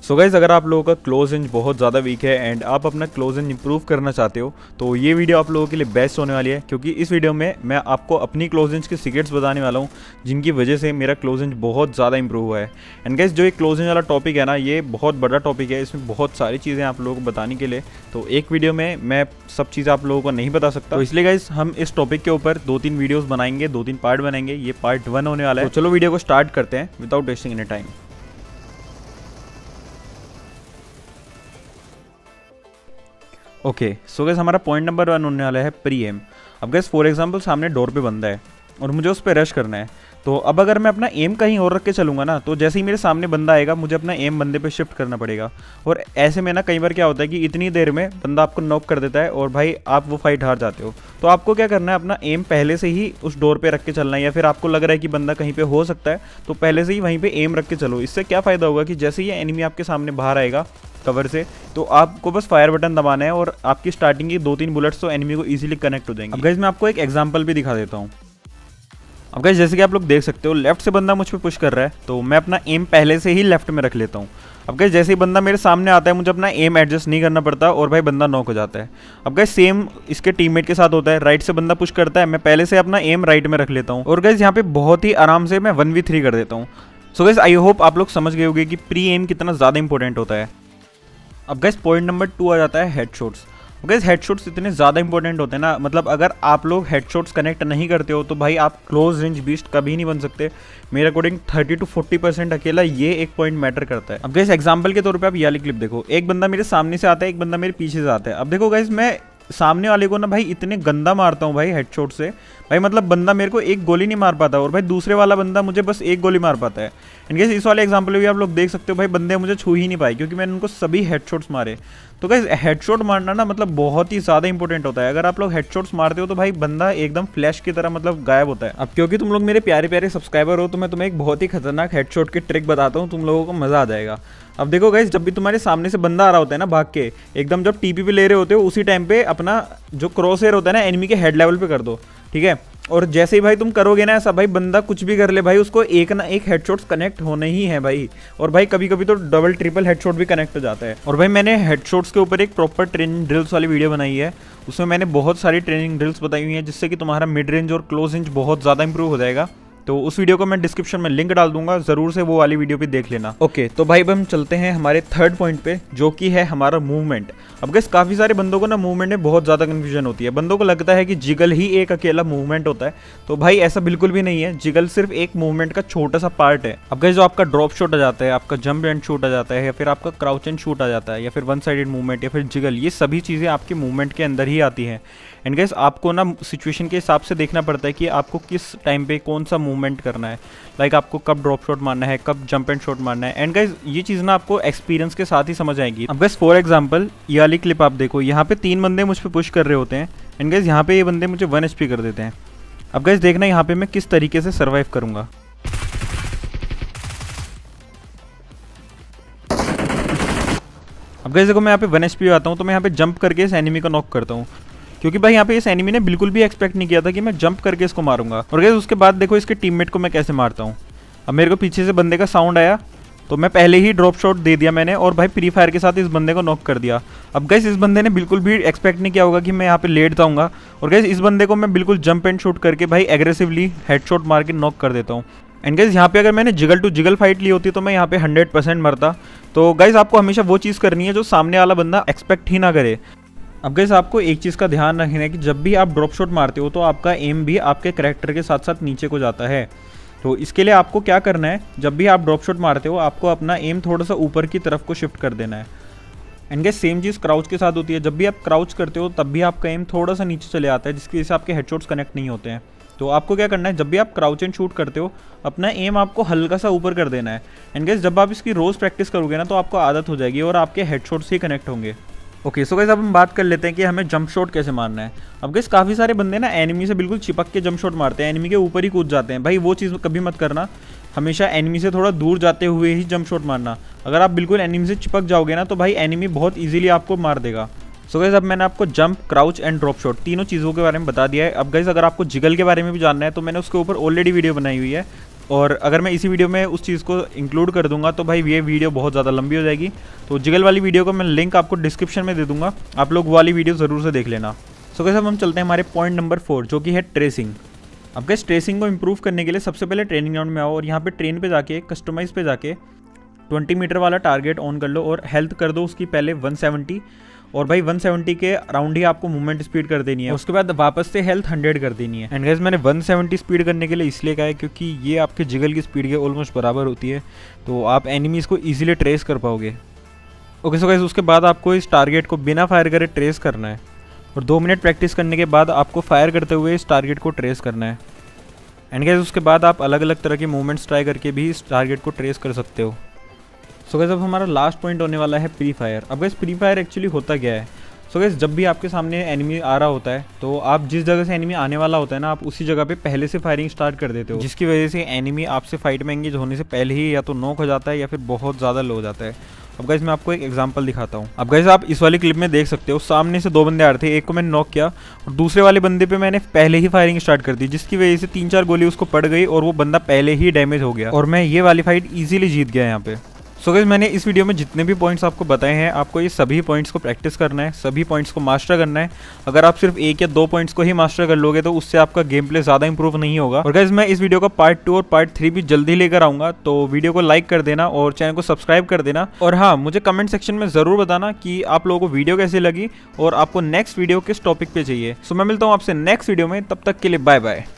So guys, अगर आप लोगों का क्लोज रेंज बहुत ज़्यादा वीक है एंड आप अपना क्लोज रेंज इंप्रूव करना चाहते हो तो ये वीडियो आप लोगों के लिए बेस्ट होने वाली है, क्योंकि इस वीडियो में मैं आपको अपनी क्लोज रेंज के सीक्रेट्स बताने वाला हूँ जिनकी वजह से मेरा क्लोज रेंज बहुत ज़्यादा इंप्रूव हुआ है। एंड गाइस, जो ये क्लोज रेंज वाला टॉपिक है ना, ये बहुत बड़ा टॉपिक है, इसमें बहुत सारी चीज़ें आप लोगों को बताने के लिए, तो एक वीडियो में मैं सब चीज़ें आप लोगों को नहीं बता सकता। तो इसलिए गाइस, हम इस टॉपिक के ऊपर 2-3 वीडियोस बनाएंगे, 2-3 पार्ट बनाएंगे। ये पार्ट 1 होने वाला है। तो चलो वीडियो को स्टार्ट करते हैं without wasting any time. Okay, so guys, हमारा पॉइंट नंबर 1 होने वाला है प्री एम। अब गाइस, फॉर एग्जांपल सामने डोर पे बंदा है और मुझे उस पर रश करना है, तो अब अगर मैं अपना एम कहीं और रख के चलूँगा ना, तो जैसे ही मेरे सामने बंदा आएगा मुझे अपना एम बंदे पे शिफ्ट करना पड़ेगा। और ऐसे में ना कई बार क्या होता है कि इतनी देर में बंदा आपको नॉक कर देता है और भाई आप वो फाइट हार जाते हो। तो आपको क्या करना है, अपना एम पहले से ही उस डोर पे रख के चलना है, या फिर आपको लग रहा है कि बंदा कहीं पे हो सकता है तो पहले से ही वहीं पे एम रख के चलो। इससे क्या फ़ायदा होगा कि जैसे ही एनिमी आपके सामने बाहर आएगा कवर से, तो आपको बस फायर बटन दबाना है और आपकी स्टार्टिंग की 2-3 बुलेट्स तो एनिमी को इजीली कनेक्ट हो जाएंगे। अब गाइस, मैं आपको एक एग्जांपल भी दिखा देता हूँ। अब गाइस, जैसे कि आप लोग देख सकते हो, लेफ्ट से बंदा मुझ पे पुश कर रहा है, तो मैं अपना एम पहले से ही लेफ्ट में रख लेता हूँ। अब गाइस, जैसे ही बंदा मेरे सामने आता है मुझे अपना एम एडजस्ट नहीं करना पड़ता और भाई बंदा नॉक हो जाता है। अब गाइस, सेम इसके टीममेट के साथ होता है। राइट से बंदा पुश करता है, मैं पहले से अपना एम राइट में रख लेता हूँ और गाइस यहाँ पे बहुत ही आराम से मैं 1v3 कर देता हूँ। सो गाइस, आई होप आप लोग समझ गए होंगे कि प्री एम कितना ज़्यादा इंपॉर्टेंट होता है। अब गाइस, पॉइंट नंबर 2 आ जाता है हेडशॉट्स। गाइस, हेडशॉट्स इतने ज़्यादा इंपॉर्टेंट होते हैं ना, मतलब अगर आप लोग हेडशॉट्स कनेक्ट नहीं करते हो तो भाई आप क्लोज रेंज बीस्ट कभी नहीं बन सकते। मेरे अकॉर्डिंग 30 to 40% अकेला ये एक पॉइंट मैटर करता है। अब गाइस, एग्जांपल के तौर पे आप ये वाली क्लिप देखो। एक बंदा मेरे सामने से आता है, एक बंदा मेरे पीछे से आता है। अब देखो गाइस, मैं सामने वाले को ना भाई इतने गंदा मारता हूँ भाई हेडशॉट से, भाई मतलब बंदा मेरे को एक गोली नहीं मार पाता और भाई दूसरे वाला बंदा मुझे बस एक गोली मार पाता है। एंड गाइस, इस वाले एग्जांपल में भी आप लोग देख सकते हो, भाई बंदे मुझे छू ही नहीं पाए क्योंकि मैंने उनको सभी हेडशॉट्स मारे। तो गाइस, हेडशॉट मारना ना मतलब बहुत ही ज़्यादा इंपॉर्टेंट होता है। अगर आप लोग हेडशॉट्स मारते हो तो भाई बंदा एकदम फ्लैश की तरह मतलब गायब होता है। अब क्योंकि तुम लोग मेरे प्यारे प्यारे सब्सक्राइबर हो तो मैं तुम्हें एक बहुत ही खतरनाक हेडशॉट की ट्रिक बताता हूँ, तुम लोगों को मज़ा आ जाएगा। अब देखो गाइस, जब भी तुम्हारे सामने से बंदा आ रहा होता है ना भाग के, एकदम जब टीपी पे ले रहे होते हो उसी टाइम पे अपना जो क्रॉस हेयर होता है ना एनिमी के हेड लेवल पे कर दो, ठीक है। और जैसे ही भाई तुम करोगे ना ऐसा, भाई बंदा कुछ भी कर ले भाई उसको एक ना एक हेडशॉट्स कनेक्ट होने ही है भाई। और भाई कभी कभी तो डबल ट्रिपल हेडशॉट भी कनेक्ट हो जाता है। और भाई मैंने हेडशॉट्स के ऊपर एक प्रॉपर ट्रेनिंग ड्रिल्स वाली वीडियो बनाई है, उसमें मैंने बहुत सारी ट्रेनिंग ड्रिल्स बताई हुई हैं जिससे कि तुम्हारा मिड रेंज और क्लोज रेंज बहुत ज़्यादा इंप्रूव हो जाएगा। तो उस वीडियो को मैं डिस्क्रिप्शन में लिंक डाल दूंगा, जरूर से वो वाली वीडियो भी देख लेना। ओके, तो भाई अब हम चलते हैं हमारे थर्ड पॉइंट पे, जो कि है हमारा मूवमेंट। अब गाइस, काफ़ी सारे बंदों को ना मूवमेंट में बहुत ज़्यादा कन्फ्यूजन होती है। बंदों को लगता है कि जिगल ही एक अकेला मूवमेंट होता है, तो भाई ऐसा बिल्कुल भी नहीं है। जिगल सिर्फ एक मूवमेंट का छोटा सा पार्ट है। अब गाइस, जो आपका ड्रॉप शॉट आ जाता है, आपका जंप एंड शूट आ जाता है, या फिर आपका क्राउच एंड शूट आ जाता है, या फिर वन साइडेड मूवमेंट, या फिर जिगल, ये सभी चीज़ें आपके मूवमेंट के अंदर ही आती हैं। एंड गाइस, आपको ना सिचुएशन के हिसाब से देखना पड़ता है कि आपको किस टाइम पे कौन सा मूवमेंट करना है, लाइक आपको कब ड्रॉप शॉट मारना है, कब जंप एंड शॉट मारना है। एंड गाइस, ये चीज़ ना आपको एक्सपीरियंस के साथ ही समझ आएगी। अब गाइस, फॉर एग्जांपल ये वाली क्लिप आप देखो, यहाँ पे 3 बंदे मुझ पे पुश कर रहे होते हैं। एंड गाइस, यहाँ पे ये बंदे मुझे 1 HP कर देते हैं। अब गाइस देखना यहाँ पे मैं किस तरीके से सर्वाइव करूँगा। अब गाइस देखो, मैं यहाँ पे 1 HP आता हूँ तो मैं यहाँ पे जंप करके इस एनिमी को नॉक करता हूँ, क्योंकि भाई यहाँ पे इस एनिमी ने बिल्कुल भी एक्सपेक्ट नहीं किया था कि मैं जंप करके इसको मारूंगा। और गाइस, उसके बाद देखो इसके टीममेट को मैं कैसे मारता हूँ। अब मेरे को पीछे से बंदे का साउंड आया तो मैं पहले ही ड्रॉप शॉट दे दिया मैंने, और भाई फ्री फायर के साथ इस बंदे को नॉक कर दिया। अब गाइस, इस बंदे ने बिल्कुल भी एक्सपेक्ट नहीं किया होगा कि मैं यहाँ पे लेट जाऊँगा। और गाइस, इस बंदे को मैं बिल्कुल जंप एंड शूट करके भाई एग्रेसिवली हेडशॉट मार के नॉक कर देता हूँ। एंड गाइस, यहाँ पे अगर मैंने जिगल टू जिगल फाइट ली होती तो मैं यहाँ पे 100% मरता। तो गाइस, आपको हमेशा वो चीज़ करनी है जो सामने वाला बंदा एक्सपेक्ट ही ना करे। अब गाइस, आपको एक चीज़ का ध्यान रखना है कि जब भी आप ड्रॉप शॉट मारते हो तो आपका एम भी आपके कैरेक्टर के साथ साथ नीचे को जाता है। तो इसके लिए आपको क्या करना है, जब भी आप ड्रॉप शॉट मारते हो आपको अपना एम थोड़ा सा ऊपर की तरफ को शिफ्ट कर देना है। एंड गाइस, सेम चीज़ क्राउच के साथ होती है। जब भी आप क्राउच करते हो तब भी आपका एम थोड़ा सा नीचे चले आता है, जिसकी वजह से आपके हेडशॉट्स कनेक्ट नहीं होते हैं। तो आपको क्या करना है, जब भी आप क्राउच एंड शूट करते हो अपना एम आपको हल्का सा ऊपर कर देना है। एंड गाइस, जब आप इसकी रोज़ प्रैक्टिस करोगे ना तो आपको आदत हो जाएगी और आपके हेडशॉट्स ही कनेक्ट होंगे। ओके, सो गाइस, अब हम बात कर लेते हैं कि हमें जंप शॉट कैसे मारना है। अब गाइस, काफ़ी सारे बंदे ना एनिमी से बिल्कुल चिपक के जंप शॉट मारते हैं, एनिमी के ऊपर ही कूद जाते हैं। भाई वो चीज़ कभी मत करना, हमेशा एनिमी से थोड़ा दूर जाते हुए ही जंप शॉट मारना। अगर आप बिल्कुल एनिमी से चिपक जाओगे ना तो भाई एनिमी बहुत ईजिली आपको मार देगा। सो गाइस, अब मैंने आपको jump, crouch and drop shot तीनों चीज़ों के बारे में बता दिया है। अब गाइस, अगर आपको जिगल के बारे में भी जानना है तो मैंने उसके ऊपर ऑलरेडी वीडियो बनाई हुई है, और अगर मैं इसी वीडियो में उस चीज़ को इंक्लूड कर दूंगा तो भाई ये वीडियो बहुत ज़्यादा लंबी हो जाएगी। तो जिगल वाली वीडियो का मैं लिंक आपको डिस्क्रिप्शन में दे दूंगा, आप लोग वो वाली वीडियो ज़रूर से देख लेना। सो गाइस अब हम चलते हैं हमारे पॉइंट नंबर 4 जो कि है ट्रेसिंग। अब गाइस ट्रेसिंग को इंप्रूव करने के लिए सबसे पहले ट्रेनिंग ग्राउंड में आओ और यहाँ पे ट्रेन पे जाके कस्टमाइज पे जाके 20 मीटर वाला टारगेट ऑन कर लो और हेल्थ कर दो उसकी पहले 170, और भाई 170 के अराउंड ही आपको मूवमेंट स्पीड कर देनी है। उसके बाद वापस से हेल्थ 100 कर देनी है। एंड गाइस मैंने 170 स्पीड करने के लिए इसलिए कहा है क्योंकि ये आपके जिगल की स्पीड के ऑलमोस्ट बराबर होती है, तो आप एनिमीज़ को ईजिली ट्रेस कर पाओगे। ओके सो गाइस उसके बाद आपको इस टारगेट को बिना फायर करे ट्रेस करना है और 2 मिनट प्रैक्टिस करने के बाद आपको फायर करते हुए इस टारगेट को ट्रेस करना है। एंड गाइस उसके बाद आप अलग अलग तरह के मूवमेंट्स ट्राई करके भी इस टारगेट को ट्रेस कर सकते हो। सो गाइस अब हमारा लास्ट पॉइंट होने वाला है प्री फायर। अब गाइस प्री फायर एक्चुअली होता क्या है? सो गाइस जब भी आपके सामने एनिमी आ रहा होता है तो आप जिस जगह से एनिमी आने वाला होता है ना, आप उसी जगह पे पहले से फायरिंग स्टार्ट कर देते हो, जिसकी वजह से एनिमी आपसे फाइट में एंगेज होने से पहले ही या तो नॉक हो जाता है या फिर बहुत ज़्यादा लो हो जाता है। अब गाइस मैं आपको एक एग्जांपल दिखाता हूँ। अब गाइस आप इस वाली क्लिप में देख सकते हो, सामने से 2 बंदे आ रहे थे, एक को मैंने नॉक किया और दूसरे वाले बंदे पे मैंने पहले ही फायरिंग स्टार्ट कर दी, जिसकी वजह से 3-4 गोली उसको पड़ गई और वो बंदा पहले ही डैमेज हो गया और मैं ये वाली फाइट ईजिली जीत गया यहाँ पे। सो गाइस मैंने इस वीडियो में जितने भी पॉइंट्स आपको बताए हैं, आपको ये सभी पॉइंट्स को प्रैक्टिस करना है, सभी पॉइंट्स को मास्टर करना है। अगर आप सिर्फ 1 या 2 पॉइंट्स को ही मास्टर कर लोगे तो उससे आपका गेम प्ले ज़्यादा इंप्रूव नहीं होगा। और गाइस मैं इस वीडियो का पार्ट 2 और पार्ट 3 भी जल्दी लेकर आऊँगा, तो वीडियो को लाइक कर देना और चैनल को सब्सक्राइब कर देना। और हाँ, मुझे कमेंट सेक्शन में ज़रूर बताना कि आप लोगों को वीडियो कैसी लगी और आपको नेक्स्ट वीडियो किस टॉपिक पर चाहिए। सो मैं मिलता हूँ आपसे नेक्स्ट वीडियो में, तब तक के लिए बाय बाय।